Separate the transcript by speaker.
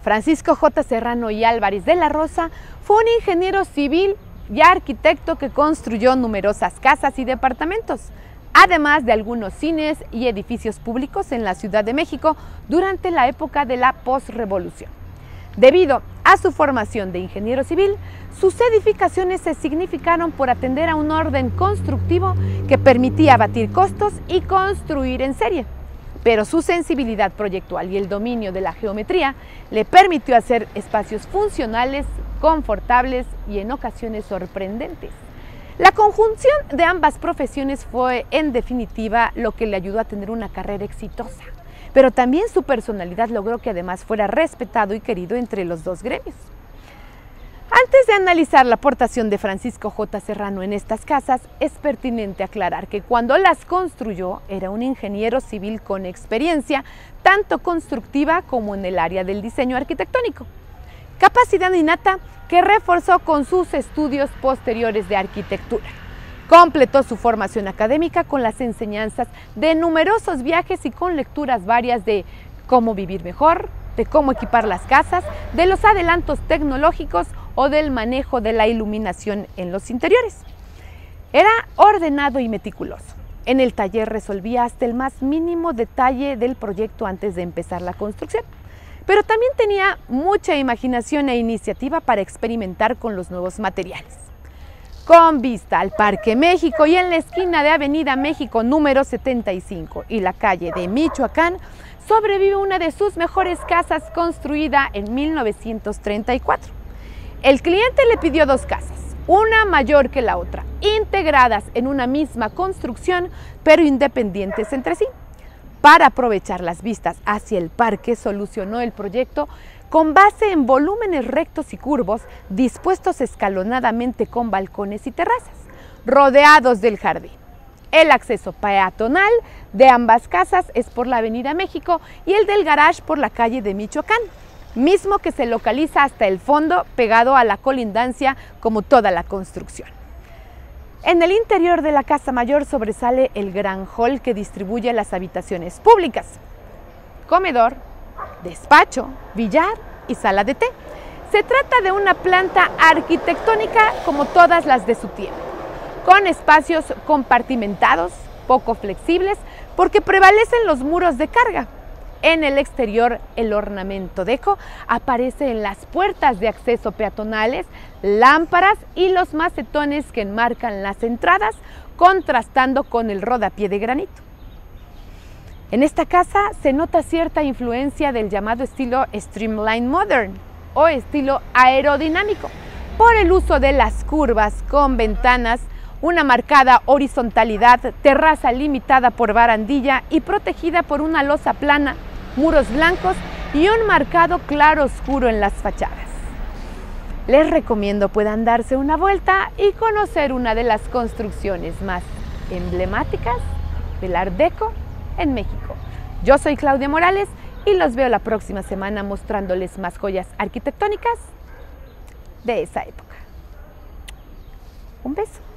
Speaker 1: Francisco J. Serrano y Álvarez de la Rosa fue un ingeniero civil y arquitecto que construyó numerosas casas y departamentos, además de algunos cines y edificios públicos en la Ciudad de México durante la época de la posrevolución. Debido a su formación de ingeniero civil, sus edificaciones se significaron por atender a un orden constructivo que permitía abatir costos y construir en serie. Pero su sensibilidad proyectual y el dominio de la geometría le permitió hacer espacios funcionales, confortables y en ocasiones sorprendentes. La conjunción de ambas profesiones fue, en definitiva, lo que le ayudó a tener una carrera exitosa. Pero también su personalidad logró que además fuera respetado y querido entre los dos gremios. Antes de analizar la aportación de Francisco J. Serrano en estas casas, es pertinente aclarar que cuando las construyó era un ingeniero civil con experiencia, tanto constructiva como en el área del diseño arquitectónico. Capacidad innata que reforzó con sus estudios posteriores de arquitectura. Completó su formación académica con las enseñanzas de numerosos viajes y con lecturas varias de cómo vivir mejor, de cómo equipar las casas, de los adelantos tecnológicos o del manejo de la iluminación en los interiores. Era ordenado y meticuloso. En el taller resolvía hasta el más mínimo detalle del proyecto antes de empezar la construcción. Pero también tenía mucha imaginación e iniciativa para experimentar con los nuevos materiales. Con vista al Parque México y en la esquina de Avenida México número 75 y la calle de Michoacán, sobrevive una de sus mejores casas construida en 1934. El cliente le pidió dos casas, una mayor que la otra, integradas en una misma construcción, pero independientes entre sí. Para aprovechar las vistas hacia el parque, solucionó el proyecto con base en volúmenes rectos y curvos, dispuestos escalonadamente con balcones y terrazas, rodeados del jardín. El acceso peatonal de ambas casas es por la Avenida México y el del garage por la calle de Michoacán, mismo que se localiza hasta el fondo, pegado a la colindancia como toda la construcción. En el interior de la casa mayor sobresale el gran hall que distribuye las habitaciones públicas, comedor, despacho, billar y sala de té. Se trata de una planta arquitectónica como todas las de su tiempo, con espacios compartimentados, poco flexibles, porque prevalecen los muros de carga. En el exterior, el ornamento deco aparece en las puertas de acceso peatonales, lámparas y los macetones que enmarcan las entradas, contrastando con el rodapié de granito. En esta casa se nota cierta influencia del llamado estilo Streamline Modern o estilo aerodinámico, por el uso de las curvas con ventanas, una marcada horizontalidad, terraza limitada por barandilla y protegida por una losa plana, muros blancos y un marcado claro oscuro en las fachadas. Les recomiendo puedan darse una vuelta y conocer una de las construcciones más emblemáticas del Art Deco en México. Yo soy Claudia Morales y los veo la próxima semana mostrándoles más joyas arquitectónicas de esa época. Un beso.